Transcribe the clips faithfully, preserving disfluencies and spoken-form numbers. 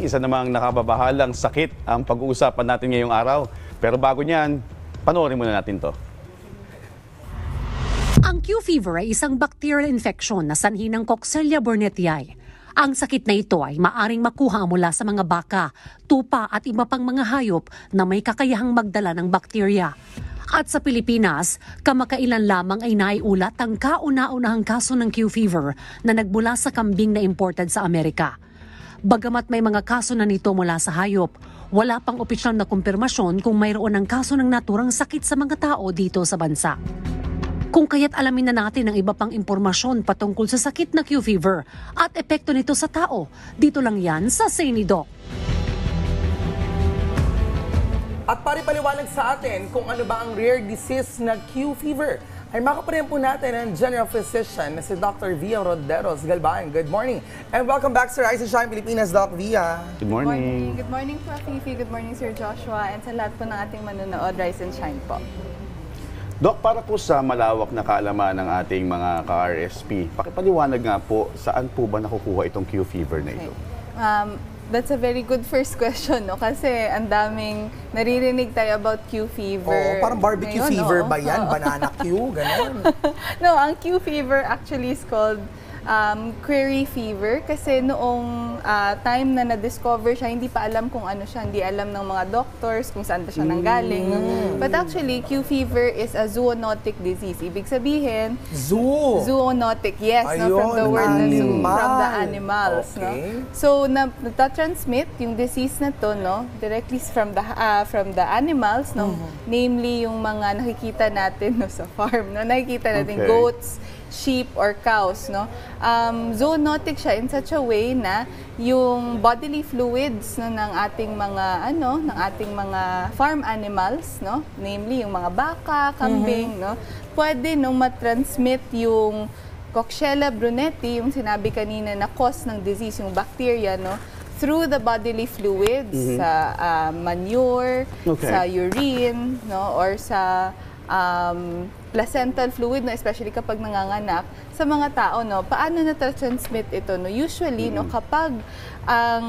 Isa namang nakababahalang sakit ang pag-uusapan natin ngayong araw. Pero bago niyan, panoorin muna natin to. Ang Q fever ay isang bacterial infection na sanhi ng Coxiella burnetii. Ang sakit na ito ay maaring makuha mula sa mga baka, tupa at iba pang mga hayop na may kakayahang magdala ng bakterya. At sa Pilipinas, kamakailan lamang ay naiulat ang kauna-unahang kaso ng Q fever na nagmula sa kambing na imported sa Amerika. Bagamat may mga kaso na nito mula sa hayop, wala pang opisyal na kumpirmasyon kung mayroon ng kaso ng naturang sakit sa mga tao dito sa bansa. Kung kaya't alamin na natin ang iba pang impormasyon patungkol sa sakit na Q fever at epekto nito sa tao, dito lang yan sa Senidoc. At paripaliwanag sa atin kung ano ba ang rare disease na Q fever, ay makaparin po natin ang General Physician na si Doctor Via Roderos Galban. Good morning and welcome back sa Rise and Shine Pilipinas, Doc Via. Good morning. Good morning, Prof Fifi. Good morning, Sir Joshua. And sa lahat po ng ating manonood, Rise and Shine po. Doc, para po sa malawak na kaalaman ng ating mga ka-R S P, pakipaliwanag nga po saan po ba nakukuha itong Q fever na ito? Okay. Um, That's a very good first question, no? Kasi ang daming naririnig tayo about Q fever. Oo, parang barbecue ngayon, fever no? ba yan? Banana Q? Ganon. No, ang Q fever actually is called um, Query fever kasi noong uh, time na na-discover siya, hindi pa alam kung ano siya, hindi alam ng mga doctors kung saan ba siya nanggaling. Mm. But actually, Q fever is a zoonotic disease. Ibig sabihin, Zoo. Zoonotic, yes, no, from the Ayun, word na zoo, animal. from the animals. Okay. No? So, na, nata-transmit yung disease na to, no, directly from the uh, from the animals, no, Mm-hmm. namely yung mga nakikita natin no, sa farm, no, nakikita natin Okay. goats, sheep, or cows, no. Um, zoonotic siya in such a way na yung bodily fluids no, ng ating mga ano, ng ating mga farm animals, no, namely yung mga baka, kambing, no, pwede no matransmit yung Coxiella burnetii, yung sinabi kanina na cause ng disease, yung bacteria, no, through the bodily fluids, Mhm. sa uh, manure, Okay. sa urine, no, or sa um, placental fluid, no, especially kapag nanganganak, sa mga tao, no, paano na-transmit ito? No? Usually, no, kapag ang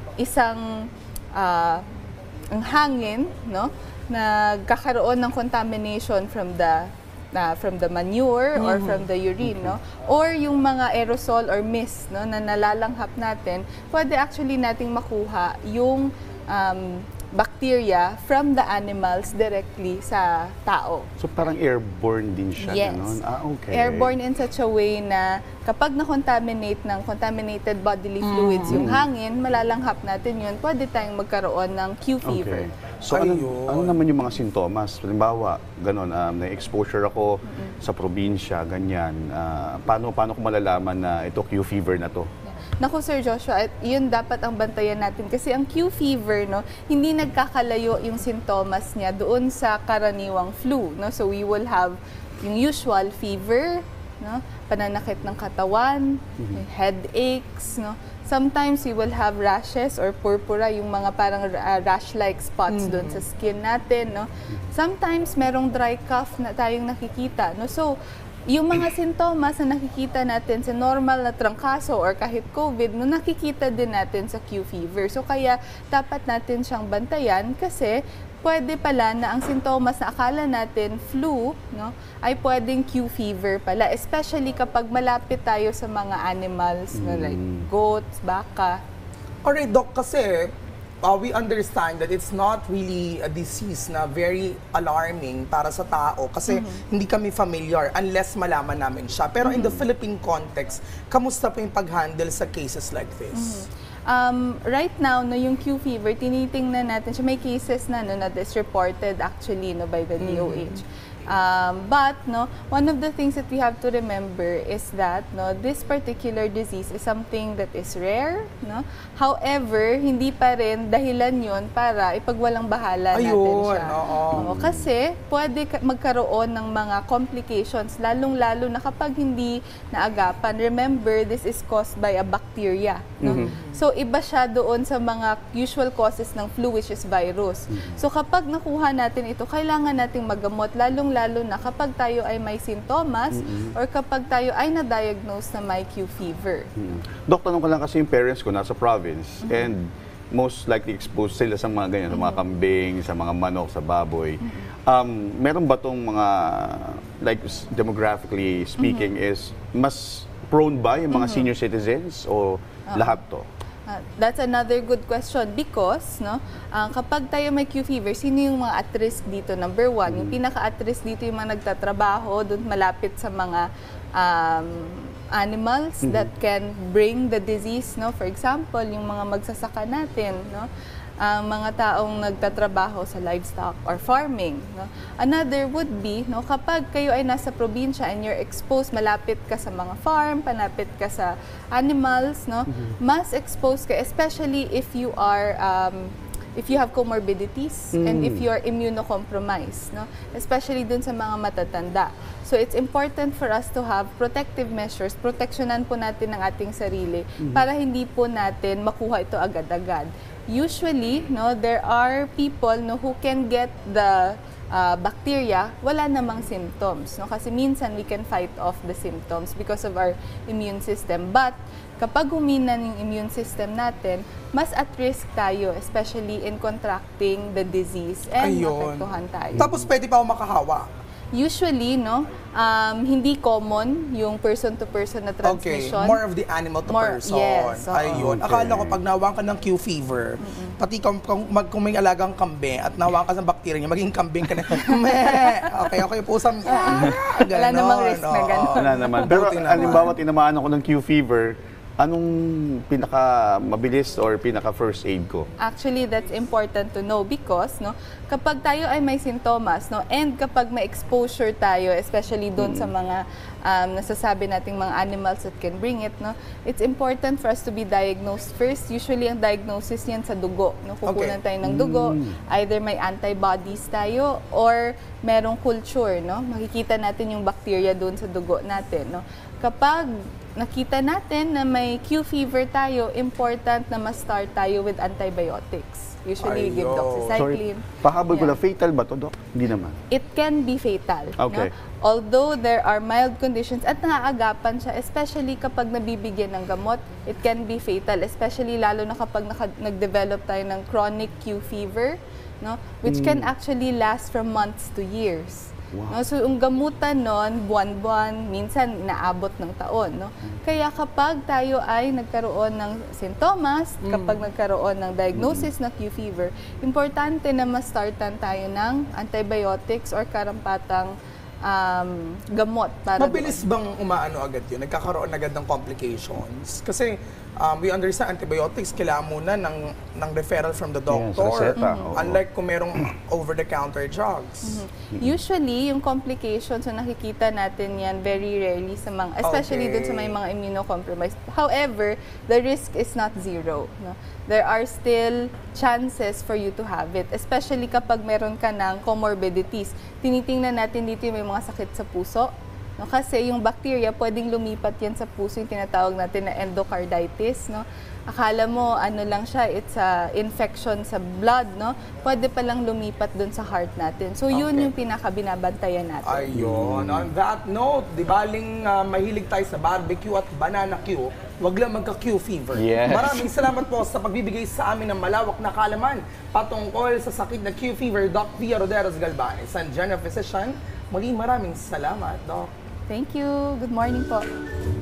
isang uh, ang hangin, no, nagkakaroon ng contamination from the na from the manure or from the urine, no? Or yung mga aerosol or mist, no, na nalalanghap natin, pwede actually nating makuha yung um, bacteria from the animals directly sa tao. So parang airborne din siya, Yes. ganon? Ah, okay. Airborne in such a way na kapag na-contaminate ng contaminated bodily fluids yung hangin, malalanghap natin yun, pwede tayong magkaroon ng Q fever. Okay. So ano, Ayun. ano naman yung mga sintomas? Halimbawa, ganon, um, na-exposure ako sa probinsya, ganyan. Ah, paano, paano ko malalaman na ito Q fever na to? Naku, Sir Joshua, at yun dapat ang bantayan natin kasi ang Q fever, no, hindi nagkakalayo yung sintomas niya doon sa karaniwang flu, no? So we will have yung usual fever, no, pananakit ng katawan, headaches, no. Sometimes we will have rashes or purpura, yung mga parang uh, rash-like spots doon sa skin natin, no. Sometimes merong dry cough na tayong nakikita, no. So yung mga sintomas na nakikita natin sa normal na trangkaso or kahit COVID, no, nakikita din natin sa Q fever. So kaya dapat natin siyang bantayan kasi pwede pala na ang sintomas na akala natin flu, no, ay pwedeng Q fever pala. Especially kapag malapit tayo sa mga animals, no, like goats, baka. Alright, Doc, kasi uh, we understand that it's not really a disease na very alarming para sa tao kasi hindi kami familiar unless malaman namin siya. Pero in the Philippine context, kamusta po yung pag-handle sa cases like this? Um, right now, no, yung Q fever, tinitingnan natin siya. May cases na, no, na is reported actually, no, by the D O H. Um, but no, one of the things that we have to remember is that no, this particular disease is something that is rare. No? However, hindi pa rin dahilan yun para ipagwalang bahala natin Ayun, siya. oo. Oo, kasi pwede ka- magkaroon ng mga complications, lalong-lalo na kapag hindi naagapan. Remember, this is caused by a bacteria. No? So, iba siya doon sa mga usual causes ng flu, which is virus. So, kapag nakuha natin ito, kailangan nating magamot, lalong lalo na kapag tayo ay may sintomas Mm-hmm. or kapag tayo ay na-diagnose na may Q fever. Mm. Dok, tanong ko lang kasi yung parents ko nasa province and most likely exposed sila sa mga ganyan, sa mga kambing, sa mga manok, sa baboy. Um, meron ba tong mga, like s- demographically speaking, is mas prone ba yung mga senior citizens o lahat to? Ah, that's another good question because no, ah, kapag tayo may Q fever, sino yung mga at risk dito? Number one, yung pinaka at risk dito yung mga nagtatrabaho doon malapit sa mga um, animals that can bring the disease, no? For example, yung mga magsasaka natin, no? Ang mga taong nagtatrabaho sa livestock or farming, no? Another would be, no, kapag kayo ay nasa probinsya and you're exposed, malapit ka sa mga farm, malapit ka sa animals, no? Mas exposed ka, especially if you are um, if you have comorbidities and if you are immunocompromised, no? Especially dun sa mga matatanda. So it's important for us to have protective measures, proteksyonan po natin ang ating sarili para hindi po natin makuha ito agad-agad. Usually, no, there are people no who can get the uh, bacteria, wala namang symptoms, no? Kasi minsan we can fight off the symptoms because of our immune system. But kapag humina yung immune system natin, mas at risk tayo, especially in contracting the disease and Ayun. maapektuhan tayo. Tapos pwede pa ako makahawa. Usually, no, um, hindi common yung person-to-person na Okay, transmission. more of the animal to More- person. yes, oo. Ayun. Okay. Akala ko pag nawang ka ng Q fever, pati kung, kung, mag, kung may alagang kambing at nawang ka ng bacteria niya, maging kambing ka na. Meh! Okay, okay po sa... Ah, Wala namang risk na oo. ganon. Wala naman. Pero Buti naman. halimbawa, tinamaan ako ng Q fever, anong pinaka mabilis or pinaka first aid ko? Actually, that's important to know because no, kapag tayo ay may sintomas, no, and kapag may exposure tayo, especially doon sa mga um, nasasabi nating mga animals that can bring it, no, it's important for us to be diagnosed first. Usually, ang diagnosis yan sa dugo. No, kukunan Okay. tayo ng dugo, either may antibodies tayo or merong culture, no, makikita natin yung bacteria doon sa dugo natin, no. Kapag nakita natin na may Q fever tayo, important na ma-start tayo with antibiotics. Usually, we give Ayun. doxycycline. Sorry, pahabol ko Yeah. lang, fatal ba to, Doc? Hindi naman. It can be fatal. Okay. No? Although there are mild conditions at naaagapan siya, especially kapag nabibigyan ng gamot, it can be fatal. Especially lalo na kapag naka- nag-develop tayo ng chronic Q fever, no? Which can actually last from months to years. No, so yung gamutan nun, buwan-buwan, minsan inaabot ng taon. No? Kaya kapag tayo ay nagkaroon ng sintomas, kapag nagkaroon ng diagnosis na Q fever, importante na ma-startan tayo ng antibiotics or karampatang um, gamot. Para Mabilis bang umaano agad yun? Nagkakaroon agad ng complications? Kasi um, we understand antibiotics, kailangan muna ng, ng referral from the doctor. reseta, oo. Unlike kung merong over-the-counter drugs. Usually, yung complications na nakikita natin yan very rarely sa mga, especially Okay. dun sa may mga immunocompromised. However, the risk is not zero. No? There are still chances for you to have it, especially kapag meron ka ng comorbidities. Tinitingnan natin dito yung may mga sakit sa puso. No, kasi yung bacteria, pwedeng lumipat yan sa puso, yung tinatawag natin na endocarditis. No? Akala mo, ano lang siya, it's a infection sa blood, no? Pwede palang lumipat dun sa heart natin. So, yun Okay. yung pinakabinabantayan natin. Ayun. On that note, di baling uh, mahilig tayo sa barbecue at banana Q, wag lang magka-Q fever. Yes. Maraming salamat po sa pagbibigay sa amin ng malawak na kaalaman patungkol sa sakit na Q fever, Doc Pia Roderos Galvanes, and general physician. Maging maraming salamat, Doc. Thank you. Good morning po.